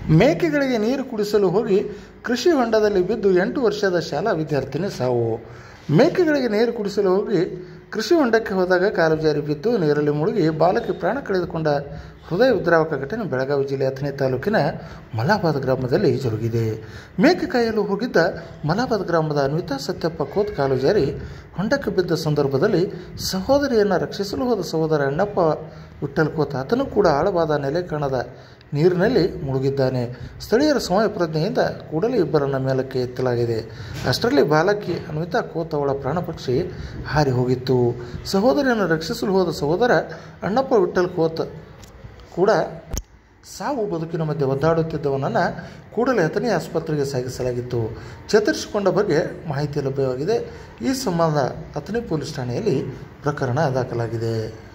ಮೇಕೆಗಳಿಗೆ ನೀರು ಕುಡಿಸಲು ಹೋಗಿ ಕೃಷಿ ಹೊಂಡದಲ್ಲಿ ಬಿದ್ದು 8 ವರ್ಷದ ಶಾಲಾ ವಿದ್ಯಾರ್ಥಿನಿ ಸಾವು. ಮೇಕೆಗಳಿಗೆ ನೀರು ಕುಡಿಸಲು ಹೋಗಿ ಕೃಷಿ ಹೊಂಡಕ್ಕೆ ಹೋದಾಗ ಕಾಲು ಜಾರಿ ಬಿದ್ದು ನೀರಲ್ಲಿ ಮುಳುಗಿ ಬಾಲಕಿ ಪ್ರಾಣ ಕಳೆದುಕೊಂಡ ಹೃದಯ ವಿದ್ರಾವಕ ಘಟನೆ ಬೆಳಗಾವಿ ಜಿಲ್ಲೆ ಅಥಣಿ ತಾಲೂಕಿನ ಮಲಾಬಾದ್ ಗ್ರಾಮದಲ್ಲಿ ಜರುಗಿದೆ. ಮೇಕೆ ಕಾಯಲು ಹೋಗಿದ್ದ ಮಲಾಬಾದ್ ಗ್ರಾಮದ ಅನ್ವಿತಾ ಸತ್ಯಪ್ಪ ಖೋತ್ ಕಾಲು ಜಾರಿ ಹೊಂಡಕ್ಕೆ ಬಿದ್ದ ಸಂದರ್ಭದಲ್ಲಿ ಸಹೋದರಿಯನ್ನು ರಕ್ಷಿಸಲು ಹೋದ ಸಹೋದರ ಅಣ್ಣಪ್ಪ ವಿಠ್ಠಲ್ ಖೋತ್ ಆತನು ಕೂಡ ಆಳವಾದ ನೆಲೆ ಕಾಣದ ನೀರಿನಲ್ಲಿ ಮುಳುಗಿದ್ದಾನೆ. ಸ್ಥಳೀಯರ ಸಮಯ ಪ್ರಜ್ಞೆಯಿಂದ ಕೂಡಲೇ ಇಬ್ಬರನ್ನ ಮೇಲಕ್ಕೆ ಎತ್ತಲಾಗಿದೆ. ಅಷ್ಟರಲ್ಲಿ ಬಾಲಕಿ ಅನ್ವಿತಾ ಖೋತ್ ಅವಳ ಪ್ರಾಣಪಕ್ಷಿ ಹಾರಿ ಹೋಗಿತ್ತು. ಸಹೋದರಿಯನ್ನು ರಕ್ಷಿಸಲು ಹೋದ ಸಹೋದರ ಅಣ್ಣಪ್ಪ ವಿಠ್ಠಲ್ ಖೋತ್ ಕೂಡ ಸಾವು ಬದುಕಿನ ಮಧ್ಯೆ ಒದ್ದಾಡುತ್ತಿದ್ದವನನ್ನು ಕೂಡಲೇ ಅಥಣಿ ಆಸ್ಪತ್ರೆಗೆ ಸಾಗಿಸಲಾಗಿತ್ತು. ಚೇತರಿಸಿಕೊಂಡ ಬಗ್ಗೆ ಮಾಹಿತಿ ಲಭ್ಯವಾಗಿದೆ. ಈ ಸಂಬಂಧ ಅಥಣಿ ಪೊಲೀಸ್ ಠಾಣೆಯಲ್ಲಿ ಪ್ರಕರಣ ದಾಖಲಾಗಿದೆ.